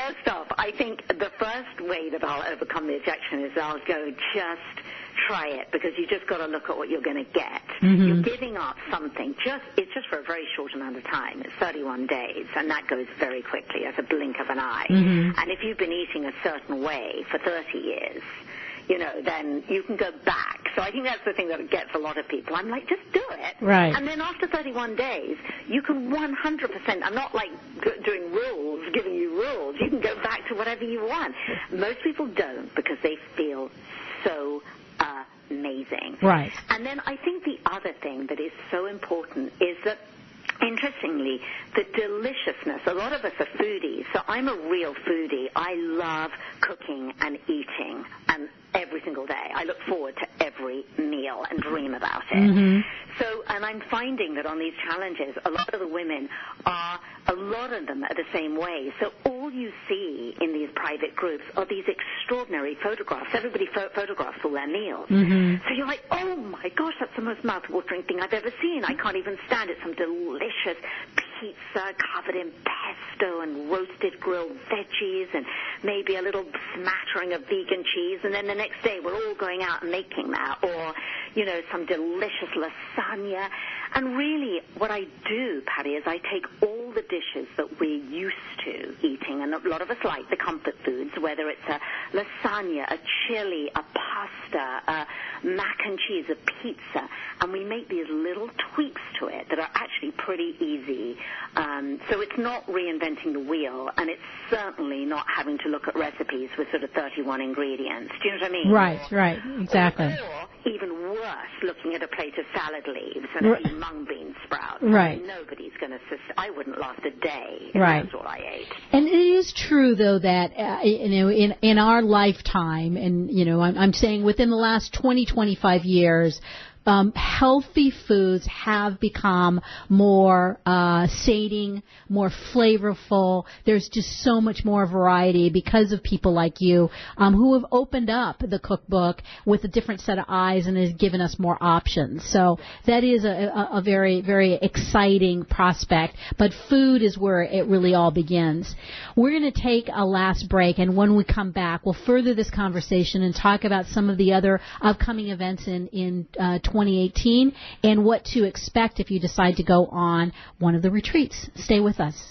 first off, I think the first way that I'll overcome the objection is I'll go just try it, because you just got to look at what you're going to get. Mm-hmm. You're giving up something. Just It's just for a very short amount of time. It's thirty-one days, and that goes very quickly, as a blink of an eye. Mm-hmm. And if you've been eating a certain way for thirty years, you know, then you can go back. So I think that's the thing that gets a lot of people. I'm like, just do it. Right. And then after thirty-one days, you can one hundred percent, I'm not like doing rules, giving you rules. You can go back to whatever you want. Most people don't, because they feel so uh, amazing. Right. And then I think the other thing that is so important is that, interestingly, the deliciousness. A lot of us are foodies, so I'm a real foodie. I love cooking and eating, and every single day. I look forward to every meal and dream about it. Mm-hmm. So, and I'm finding that on these challenges, a lot of the women are, a lot of them are the same way. So all you see in these private groups are these extraordinary photographs. Everybody pho- photographs all their meals. Mm-hmm. So you're like, oh my gosh, that's the most mouth-watering thing I've ever seen. I can't even stand it. Some delicious pizza covered in pesto and roasted grilled veggies and maybe a little smattering of vegan cheese, and then the next day we're all going out and making that, or, you know, some delicious lasagna. And really what I do, Patty, is I take all the dishes that we're used to eating, and a lot of us like the comfort foods, whether it's a lasagna, a chili, a pasta, a mac and cheese, a pizza, and we make these little tweaks to it that are actually pretty easy. Um, so it's not reinventing the wheel, and it's certainly not having to look at recipes with sort of thirty-one ingredients. Do you know what I mean? Right, right, exactly. Or even worse, looking at a plate of salad leaves and a few mung bean sprouts. Right. I mean, nobody's going to, I wouldn't last a day if right. that's all I ate. And it is true, though, that, uh, you know, in, in our lifetime, and, you know, I'm, I'm saying within the last twenty, twenty-five years, Um, healthy foods have become more uh, sating, more flavorful. There's just so much more variety because of people like you um, who have opened up the cookbook with a different set of eyes and has given us more options. So that is a, a, a very, very exciting prospect. But food is where it really all begins. We're going to take a last break, and when we come back, we'll further this conversation and talk about some of the other upcoming events in, in uh, twenty eighteen and what to expect if you decide to go on one of the retreats. Stay with us.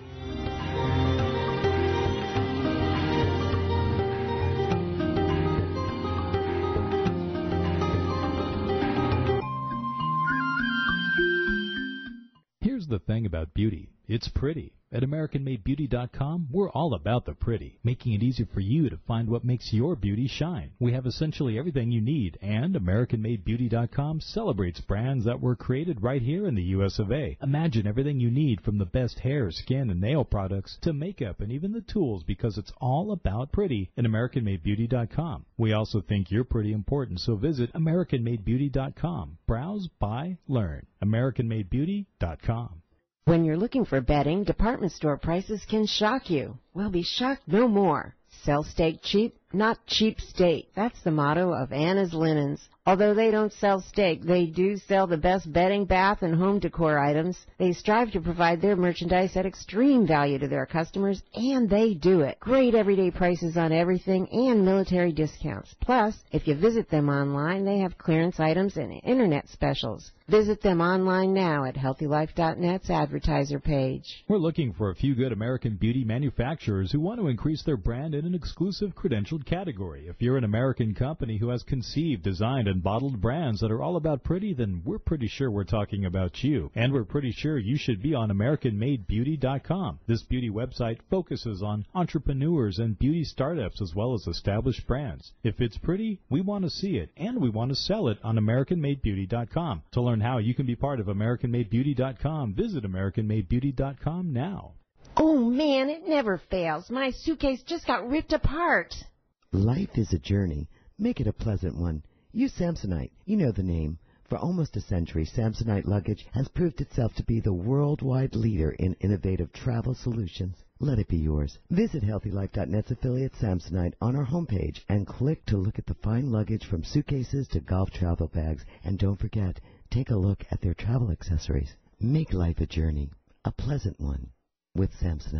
Here's the thing about beauty. It's pretty. At American Made Beauty dot com, we're all about the pretty, making it easy for you to find what makes your beauty shine. We have essentially everything you need, and American Made Beauty dot com celebrates brands that were created right here in the U S of A. Imagine everything you need, from the best hair, skin, and nail products to makeup and even the tools, because it's all about pretty at American Made Beauty dot com. We also think you're pretty important, so visit American Made Beauty dot com. Browse, buy, learn. American Made Beauty dot com. When you're looking for bedding, department store prices can shock you. Well, be shocked no more. Sell steak cheap, not cheap steak. That's the motto of Anna's Linens. Although they don't sell steak, they do sell the best bedding, bath, and home decor items. They strive to provide their merchandise at extreme value to their customers, and they do it. Great everyday prices on everything and military discounts. Plus, if you visit them online, they have clearance items and internet specials. Visit them online now at healthy life dot net's advertiser page. We're looking for a few good American beauty manufacturers who want to increase their brand in an exclusive credentialed category. If you're an American company who has conceived, designed, and bottled brands that are all about pretty, then we're pretty sure we're talking about you. And we're pretty sure you should be on American Made Beauty dot com. This beauty website focuses on entrepreneurs and beauty startups as well as established brands. If it's pretty, we want to see it, and we want to sell it on American Made Beauty dot com. To learn how you can be part of American Made Beauty dot com, visit American Made Beauty dot com now. Oh, man, it never fails. My suitcase just got ripped apart. Life is a journey. Make it a pleasant one. Use Samsonite. You know the name. For almost a century, Samsonite luggage has proved itself to be the worldwide leader in innovative travel solutions. Let it be yours. Visit healthy life dot net's affiliate Samsonite on our homepage and click to look at the fine luggage from suitcases to golf travel bags. And don't forget, take a look at their travel accessories. Make life a journey, a pleasant one, with Samsonite.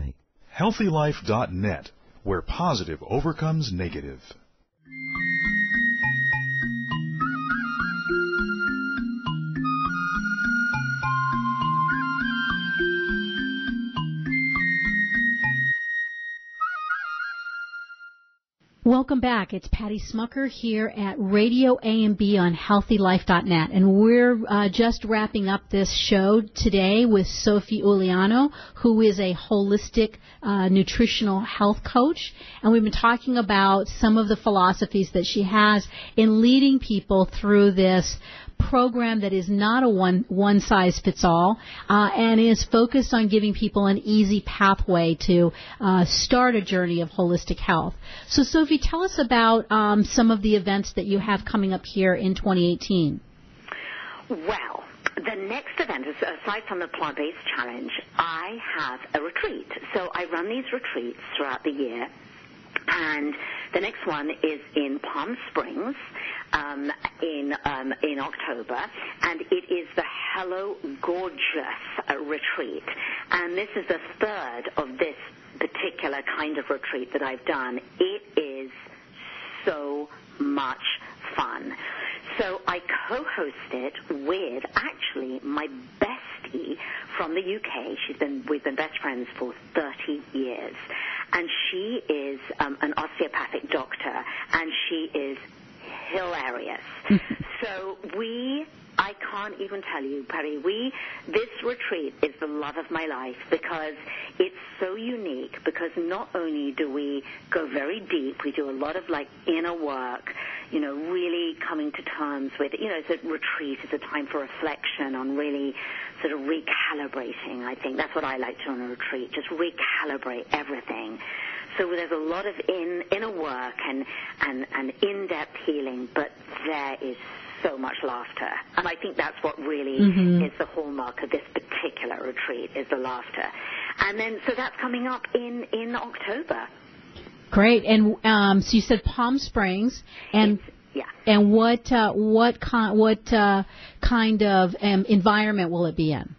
healthy life dot net, where positive overcomes negative. Welcome back. It's Patty Smucker here at Radio A and B on healthy life dot net, and we're uh, just wrapping up this show today with Sophie Uliano, who is a holistic uh, nutritional health coach, and we've been talking about some of the philosophies that she has in leading people through this program that is not a one one size fits all, uh, and is focused on giving people an easy pathway to uh, start a journey of holistic health. So, Sophie, tell us about um, some of the events that you have coming up here in twenty eighteen. Well, the next event, aside from the Plant-Based Challenge, I have a retreat. So I run these retreats throughout the year. And the next one is in Palm Springs um, in um, in October, and it is the Hello Gorgeous uh, retreat. And this is the third of this particular kind of retreat that I've done. It is so much fun. So I co-host it with actually my bestie from the U K. She's been we've been best friends for thirty years, and she is um, an osteopathic doctor, and she is hilarious. So we. I can't even tell you, Perry, we, this retreat is the love of my life because it's so unique, because not only do we go very deep, we do a lot of like inner work, you know, really coming to terms with, you know, it's a retreat, it's a time for reflection on really sort of recalibrating. I think that's what I like to do on a retreat, just recalibrate everything. So there's a lot of in, inner work and, and, and in-depth healing, but there is so much laughter. And I think that's what really mm-hmm. is the hallmark of this particular retreat, is the laughter. And then, so that's coming up in, in October. Great. And um, so you said Palm Springs, and it's, yeah. And what uh, what kind what uh, kind of um, environment will it be in?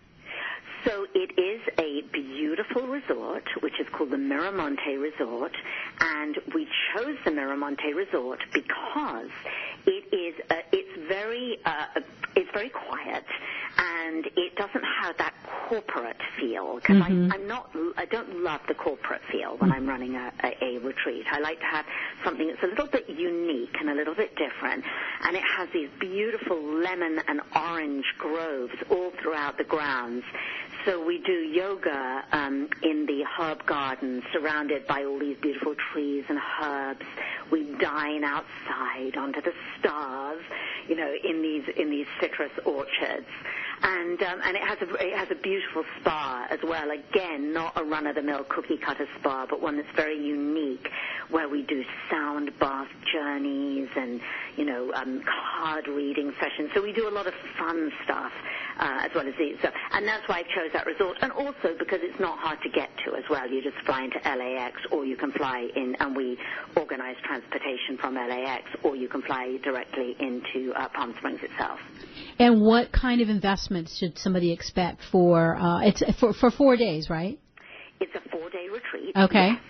So it is a beautiful resort, which is called the Miramonte Resort, and we chose the Miramonte Resort because it is uh, it's very uh, it's very quiet, and it doesn't have that corporate feel. Because mm-hmm. I'm not I don't love the corporate feel when I'm running a, a, a retreat. I like to have something that's a little bit unique and a little bit different, and it has these beautiful lemon and orange groves all throughout the grounds. So we do yoga um, in the herb garden, surrounded by all these beautiful trees and herbs. We dine outside under the stars, you know, in these in these citrus orchards, and um, and it has a it has a beautiful spa as well. Again, not a run-of-the-mill cookie-cutter spa, but one that's very unique, where we do sound bath journeys and you know um, card reading sessions. So we do a lot of fun stuff uh, as well as these. So, and that's why I chose that resort, and also because it's not hard to get to as well. You just fly into L A X, or you can fly in, and we organize transportation from L A X, or you can fly directly into uh, Palm Springs itself. And what kind of investments should somebody expect for uh, it's for for four days, right? It's a four-day retreat. Okay. Yes.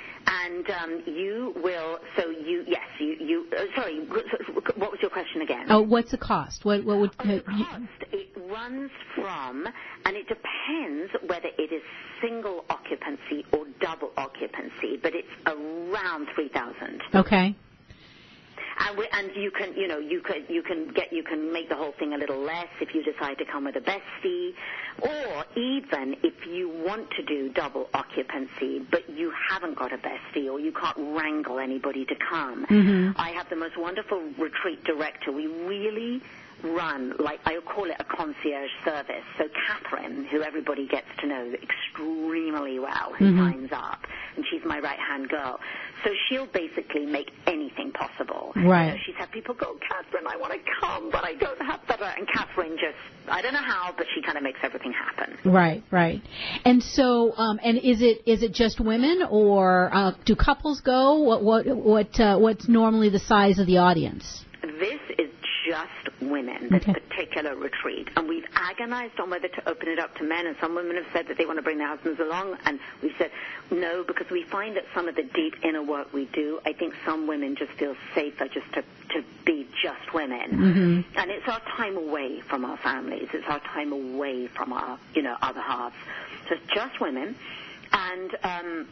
And um, you will, so you, yes, you, you uh, sorry, what was your question again? Oh, what's the cost? What, what would... Oh, the cost, it runs from, and it depends whether it is single occupancy or double occupancy, but it's around three thousand dollars. Okay. And, we, and you can, you know, you can, you can get, you can make the whole thing a little less if you decide to come with a bestie, or even if you want to do double occupancy, but you haven't got a bestie, or you can't wrangle anybody to come. Mm-hmm. I have the most wonderful retreat director. We really run, like I call it a concierge service. So Catherine, who everybody gets to know extremely well, who mm-hmm. signs up, and she's my right-hand girl. So she'll basically make anything possible. Right. You know, she's had people go, Catherine, I want to come, but I don't have that. And Catherine just, I don't know how, but she kind of makes everything happen. Right, right. And so, um, and is it is it just women, or uh, do couples go? What what what uh, what's normally the size of the audience? This is just women, this Okay. particular retreat. And we've agonized on whether to open it up to men, and some women have said that they want to bring their husbands along, and we've said no, because we find that some of the deep inner work we do, I think some women just feel safer just to, to be just women. Mm-hmm. And it's our time away from our families. It's our time away from our, you know, other halves. So it's just women. And, um,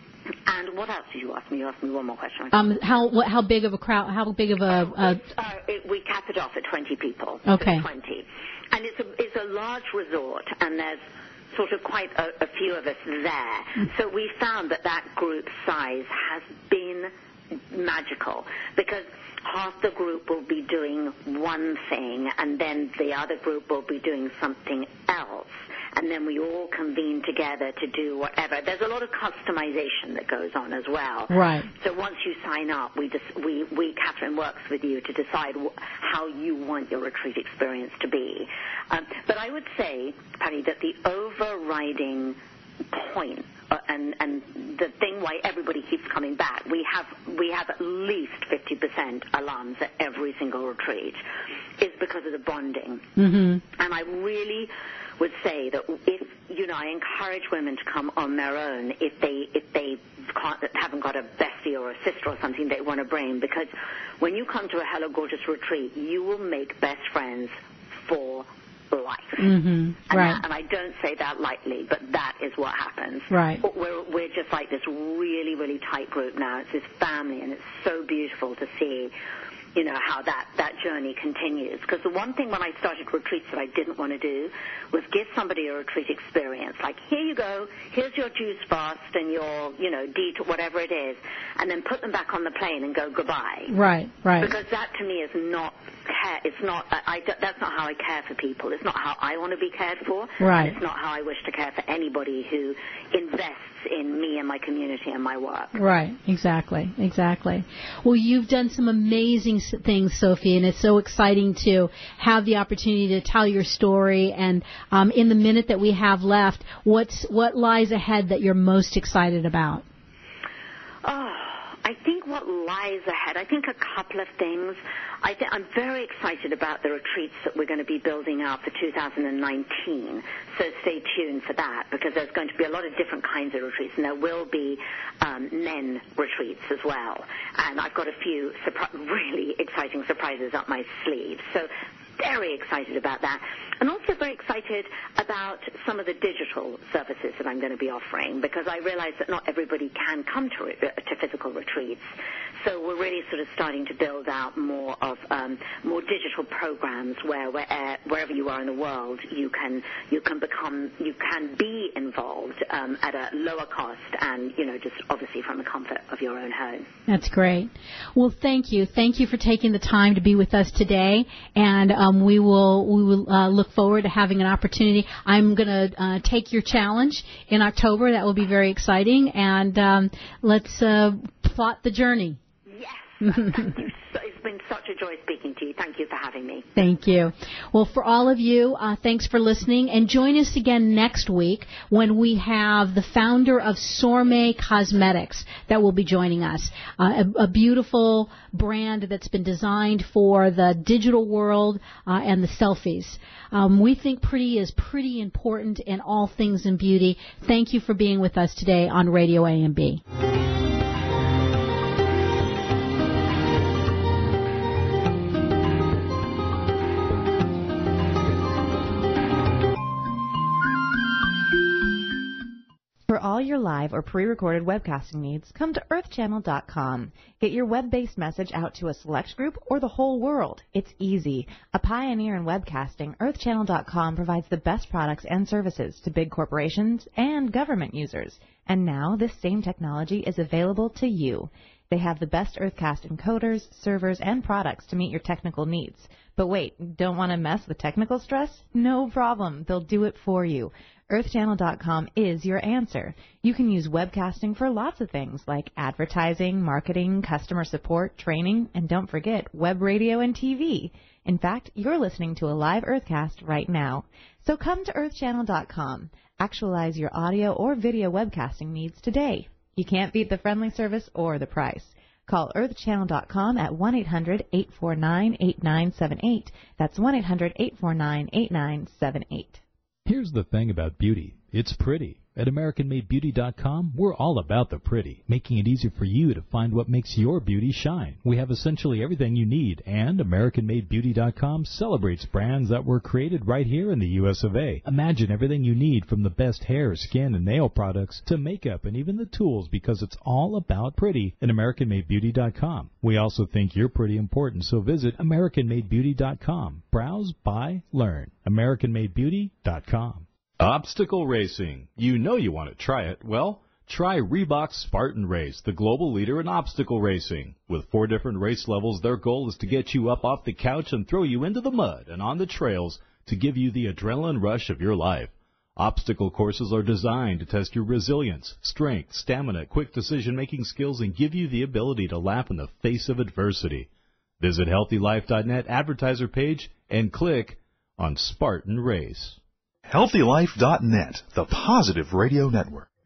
and what else did you ask me? You asked me one more question. Um, how what, how big of a crowd? How big of a? a Uh, it, we cap it off at twenty people. Okay. twenty, and it's a it's a large resort, and there's sort of quite a, a few of us there. So we found that that group size has been magical, because half the group will be doing one thing, and then the other group will be doing something else. And then we all convene together to do whatever. There's a lot of customization that goes on as well. Right. So once you sign up, we just we we Catherine works with you to decide wh- how you want your retreat experience to be. Um, but I would say, Patty, that the overriding point uh, and and the thing why everybody keeps coming back, we have we have at least fifty percent alums at every single retreat, is because of the bonding. Mm-hmm. And I really would say that if, you know, I encourage women to come on their own if they if they can't, haven't got a bestie or a sister or something they want to bring, because when you come to a Hello Gorgeous retreat, you will make best friends for life. Mm-hmm. And, Right. that, and I don't say that lightly, but that is what happens. Right. We're, we're just like this really, really tight group now. It's this family, and it's so beautiful to see, you know, how that, that journey continues. Because the one thing when I started retreats that I didn't want to do was give somebody a retreat experience. Like, here you go, here's your juice fast and your, you know, deet, whatever it is, and then put them back on the plane and go goodbye. Right. Right. Because that to me is not care. It's not. I, I, that's not how I care for people. It's not how I want to be cared for. Right. And it's not how I wish to care for anybody who invests in me and my community and my work. Right, exactly, exactly. Well, you've done some amazing s- things, Sophie, and it's so exciting to have the opportunity to tell your story. And um, in the minute that we have left, what's what lies ahead that you're most excited about? Oh, I think what lies ahead, I think a couple of things. I th- I'm very excited about the retreats that we're going to be building out for two thousand nineteen. So stay tuned for that, because there's going to be a lot of different kinds of retreats, and there will be um, men retreats as well. And I've got a few surpri- really exciting surprises up my sleeve. So very excited about that. And also very excited about some of the digital services that I'm going to be offering, because I realize that not everybody can come to, re- to physical retreats. So we're really sort of starting to build out more of um, more digital programs where, where uh, wherever you are in the world, you can you can become you can be involved um, at a lower cost, and you know, just obviously from the comfort of your own home. That's great. Well, thank you, thank you for taking the time to be with us today, and um, we will we will uh, look forward to having an opportunity. I'm going to uh, take your challenge in October. That will be very exciting, and um, let's uh, plot the journey. Yes. Thank you. So, it's been such a joy speaking to you. Thank you for having me. Thank you. Well, for all of you, uh, thanks for listening, and join us again next week when we have the founder of Sorme Cosmetics that will be joining us, uh, a, a beautiful brand that's been designed for the digital world uh, and the selfies. Um, we think pretty is pretty important in all things in beauty. Thank you for being with us today on Radio A M B. For all your live or pre-recorded webcasting needs, come to earth channel dot com. Get your web-based message out to a select group or the whole world. It's easy. A pioneer in webcasting, earth channel dot com provides the best products and services to big corporations and government users. And now this same technology is available to you. They have the best Earthcast encoders, servers, and products to meet your technical needs. But wait, don't want to mess with technical stress? No problem. They'll do it for you. earth channel dot com is your answer. You can use webcasting for lots of things like advertising, marketing, customer support, training, and don't forget web radio and T V. In fact, you're listening to a live Earthcast right now. So come to earth channel dot com. Actualize your audio or video webcasting needs today. You can't beat the friendly service or the price. Call earth channel dot com at one eight hundred eight four nine eight nine seven eight. That's one eight hundred eight four nine eight nine seven eight. Here's the thing about beauty. It's pretty. At American Made Beauty dot com, we're all about the pretty, making it easy for you to find what makes your beauty shine. We have essentially everything you need, and American Made Beauty dot com celebrates brands that were created right here in the U S of A. Imagine everything you need from the best hair, skin, and nail products to makeup and even the tools, because it's all about pretty at American Made Beauty dot com. We also think you're pretty important, so visit American Made Beauty dot com. Browse, buy, learn. American Made Beauty dot com. Obstacle racing. You know you want to try it. Well, try Reebok Spartan Race, the global leader in obstacle racing. With four different race levels, their goal is to get you up off the couch and throw you into the mud and on the trails to give you the adrenaline rush of your life. Obstacle courses are designed to test your resilience, strength, stamina, quick decision-making skills, and give you the ability to laugh in the face of adversity. Visit healthy life dot net advertiser page and click on Spartan Race. healthy life dot net, the Positive Radio Network.